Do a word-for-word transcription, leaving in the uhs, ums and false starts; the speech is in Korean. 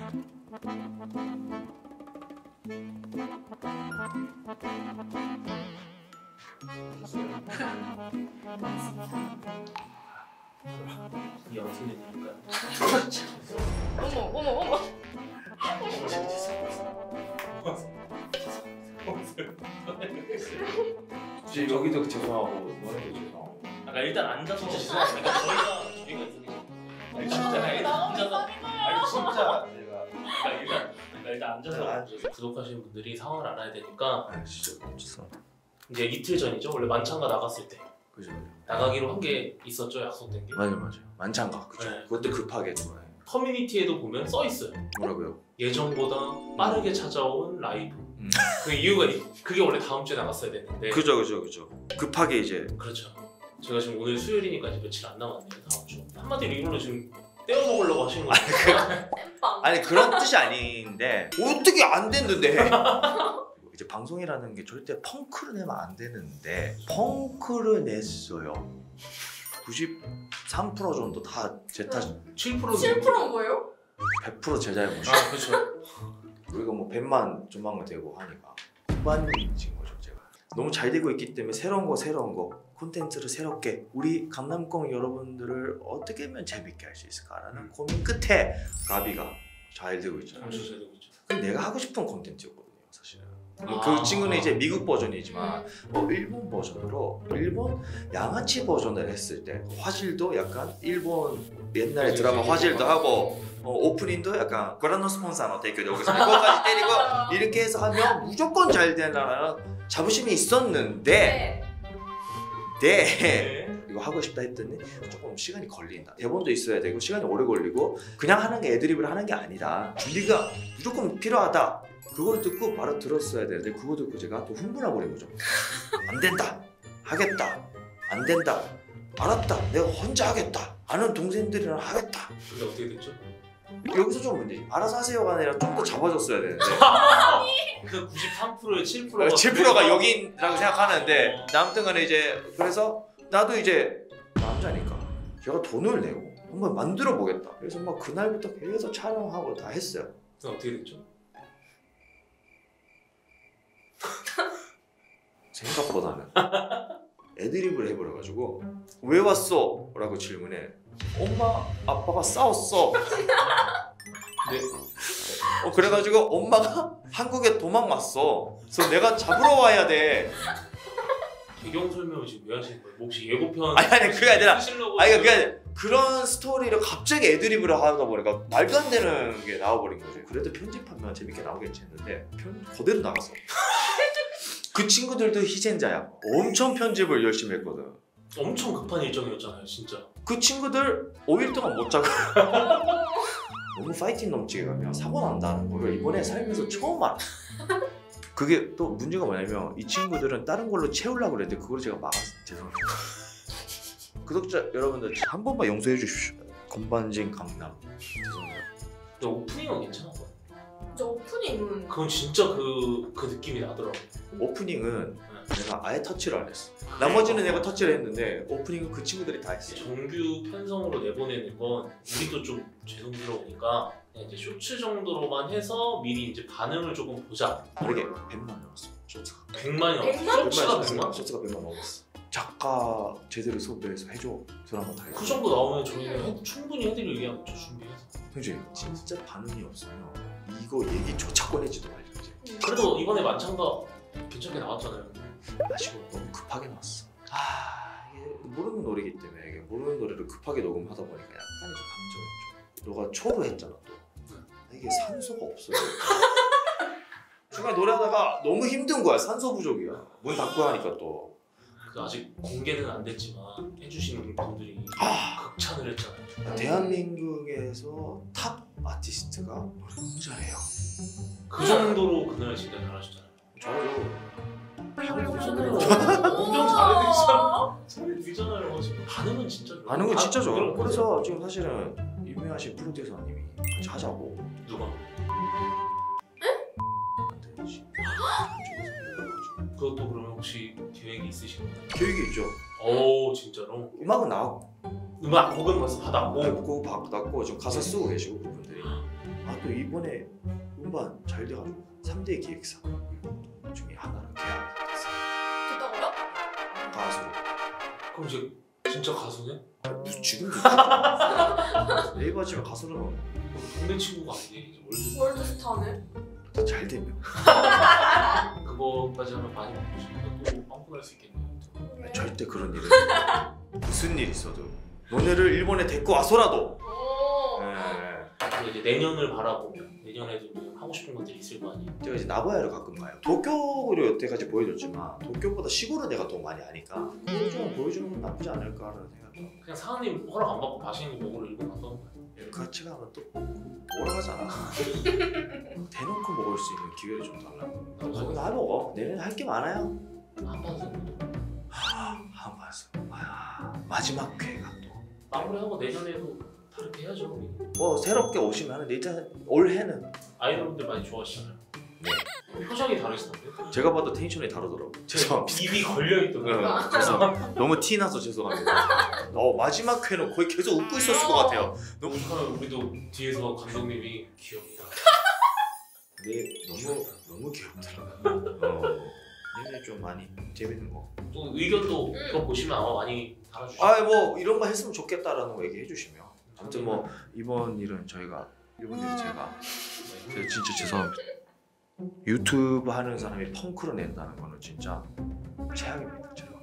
이 영수님이니까. 어머 어머 어머. 이제 여기도 죄송하고 너네도 죄송하고. 아까 일단 앉아서 죄송합니다. 그러니까 저희가 저희가 있으니까. 아니 진짜 일단 앉아서. 아니 진짜 내가 그러니까 일단 그러니까 일단 앉아서 앉아서 구독하시는 분들이 상황을 알아야 되니까. 아 진짜 죄송합니다. 이제 이틀 전이죠. 원래 만찬가 나갔을 때. 그죠. 나가기로 한 게 있었죠. 약속된 게. 맞아 맞아. 만찬가 그죠. 네. 그것도 급하게 좋아해. 커뮤니티에도 보면 써 있어요. 뭐라고요? 예정보다 빠르게 찾아온 라이브. 음. 그 이유가 그게 원래 다음 주에 나갔어야 됐는데. 그죠 그죠 그죠. 급하게 이제. 그렇죠. 제가 지금 오늘 수요일이니까 이제 며칠 안 남았네요. 다음 주. 한마디로 이걸로 지금 떼어 먹으려고 하시는 거죠? 땜빵. 아니 그런 뜻이 아닌데 어떻게 안 됐는데. 이제 방송이라는 게 절대 펑크를 내면 안 되는데 펑크를 냈어요. 구십삼 퍼센트 정도 다 제 탓. 칠 퍼센트. 칠 퍼센트는 뭐예요? 백 퍼센트 제 잘못이죠. 아 그렇죠. 우리가 뭐 백만 조만간 되고 하니까 후반인 거죠 제가. 너무 잘 되고 있기 때문에 새로운 거 새로운 거 콘텐츠를 새롭게 우리 강남권 여러분들을 어떻게 하면 재밌게 할 수 있을까라는 고민 끝에 가비가 잘 되고 있잖아요. 엄청 잘 되고 있죠. 근데 내가 하고 싶은 콘텐츠였거든요 사실은. 아. 그 친구는 이제 미국 버전이지만 어, 일본 버전으로 일본 양아치 버전을 했을 때 화질도 약간 일본 옛날에 드라마 화질도 하고 어, 오프닝도 약간 그라노 스폰사노 대교도 여기서 그거까지 때리고 이렇게 해서 하면 무조건 잘 되나라는 자부심이 있었는데 네. 네. 이거 하고 싶다 했더니 조금 시간이 걸린다. 대본도 있어야 되고 시간이 오래 걸리고 그냥 하는 게 애드립을 하는 게 아니다. 준비가 무조건 필요하다. 그걸 듣고 바로 들었어야 되는데 그거 듣고 제가 또 흥분해 버린 거죠. 안 된다. 하겠다. 안 된다. 알았다. 내가 혼자 하겠다. 아는 동생들이랑 하겠다. 근데 어떻게 됐죠? 여기서 좀 문제지. 알아서 하세요가 아니라 좀 더 잡아줬어야 되는데 그 구십삼 퍼센트에 칠 퍼센트가 칠 퍼센트가 여기라고 생각하는데 아무튼 간에 이제 그래서 나도 이제 남자니까 제가 돈을 내고 한번 만들어 보겠다. 그래서 막 그날부터 계속 촬영하고 다 했어요. 그래서 어떻게 됐죠? 생각보다는 애드립을 해버려가지고 왜 왔어? 라고 질문해. 엄마 아빠가 싸웠어. 네. 어, 그래가지고 엄마가 한국에 도망왔어. 그래서 내가 잡으러 와야 돼. 배경 설명을 지금 왜 하시는 거예요? 뭐 혹시 예고편 아니 아니 그게 아니라 쓰시려고 아니 그게 아니라 그런 스토리를 갑자기 애드립을 하다 보니까 말도 안 되는 게 나와버린 거지. 그래도 편집하면 재밌게 나오겠지 했는데 편 그대로 나갔어. 그 친구들도 희생자야. 엄청 편집을 열심히 했거든. 엄청 급한 일정이었잖아요, 진짜. 그 친구들 오 일 동안 못 자고 너무 파이팅 넘치게 가면 사고 난다는 거를 이번에 살면서 처음 알았어. 그게 또 문제가 뭐냐면 이 친구들은 다른 걸로 채우려고 그랬는데 그걸 제가 막았어. 죄송합니다. 구독자 여러분들 한 번만 용서해 주십시오. 건반진 강남 죄송해요. 근데 오프닝은 괜찮았거든요. 저 오프닝은 그건 진짜 그, 그 느낌이 나더라고요. 오프닝은 네. 내가 아예 터치를 안 했어. 나머지는 내가 터치를 했는데 오프닝은 그 친구들이 다 했어. 정규 편성으로 내보내는 건 우리도 좀 죄송스러우니까 그냥 이제 쇼츠 정도로만 해서 미리 이제 반응을 조금 보자. 다르게 백만 넘었어. 쇼츠가. 백만이 백만? 넘었어. 쇼츠가 백만? 쇼츠가 백만 넘었어. 작가 제대로 섭외해서 해줘. 저 한번 다 해줘. 그 정도 나오면 저희는 해- 충분히 해드릴 얘기하겠죠, 준비해서. 형님 진짜 반응이 없으면 이거 얘기조차 꺼내지도 말지. 그래도 이번에 만찬가 괜찮게 나왔잖아요. 마시고 너무 급하게 나왔어. 아 이게 모르는 노래이기 때문에 이게 모르는 노래를 급하게 녹음하다 보니까 약간 좀 감정이 좀. 너가 초로 했잖아 또. 이게 산소가 없어요. 중간에 노래하다가 너무 힘든 거야. 산소 부족이야. 문 닫고 하니까 또. 그 아직 공개는 안 됐지만 해주시는 분들이 아. 극찬을 했잖아요. 대한민국에서 탑 아티스트가 노래 너무 잘해요. 그 정도로 그날 진짜 잘하셨잖아요. 잘하죠. 엄청 잘해드리잖아요. 잘해드리잖아요. 지금 반응은 진짜 좋아요. 반응은 진짜 좋아. 그럼 그래서 지금 사실은 유명하신 프로듀서님이 같이 하자고. 누가? 안 되지. 그것도 그러면 혹시 계획이 있으신가요? 계획이 있죠. 오 진짜로? 음악은 나오고 음악 곡은 벌써 받았고 곡 받았고 지금 가사 쓰고 계시고 그분들이. 아 또 이번에 음반 잘 돼가지고 삼 대 기획사 중에 하나를 계약했어요. 됐다고요? 가수로. 그럼 이제 진짜 가수네? 아, 무슨 지금도 네이버 치면 가수로는 동네 친구가 아니네. 이제 월드 월드스타네. 잘 되면 그거까지 하면 많이 바쁘시니까 또 빵꾸날 수 있겠네요. 절대 그런 일은 무슨 일 있어도 너네를 일본에 데리고 와서라도 오. 예. 근데 이제 내년을 바라보면 내년에도 좀 하고 싶은 것들이 있을 거 아니에요. 제가 이제 나고야를 가끔 가요. 도쿄로 여태까지 보여줬지만 도쿄보다 시골은 내가 더 많이 아니까 그걸 좀 보여주는 건 나쁘지 않을까라는 생각도 하고 그냥 사장님 허락 안 받고 맛있는 거 먹으러 일본 가서 같이 가면 또 몰아가잖아. 대놓고 먹을 수 있는 기회를 좀 달라고. 거기 나 먹어. 내년에 할 게 많아요. 한번 정도 한 봤어. 아, 마지막 회가 또. 마무리하고 내년에도 다르게 해야죠. 우리. 뭐 새롭게 오시면 하는데 일단 올해는 아이돌분들 많이 좋아하시잖아요. 네. 표정이 다르시던데? 제가 봐도 텐션이 다르더라고. 제가 입이 걸려있더라고요. 네, 그래서 너무 티 나서 죄송합니다. 어, 마지막 회는 거의 계속 웃고 있었을 것 같아요. 너무 어떡하면 우리도 뒤에서 감독님이 귀엽다. 네, 너무 너무 귀엽더라고. 어, 내년에 좀 많이 재밌는 거. 또 의견도 음. 들어보시면 아마 많이 달아주시죠. 아, 뭐 이런 거 했으면 좋겠다라는 거 얘기해 주시면. 아무튼 뭐 이번 일은 저희가 이번 일은 제가 제가 진짜 죄송합니다. 유튜브 하는 사람이 펑크를 낸다는 거는 진짜 최악입니다. 제가.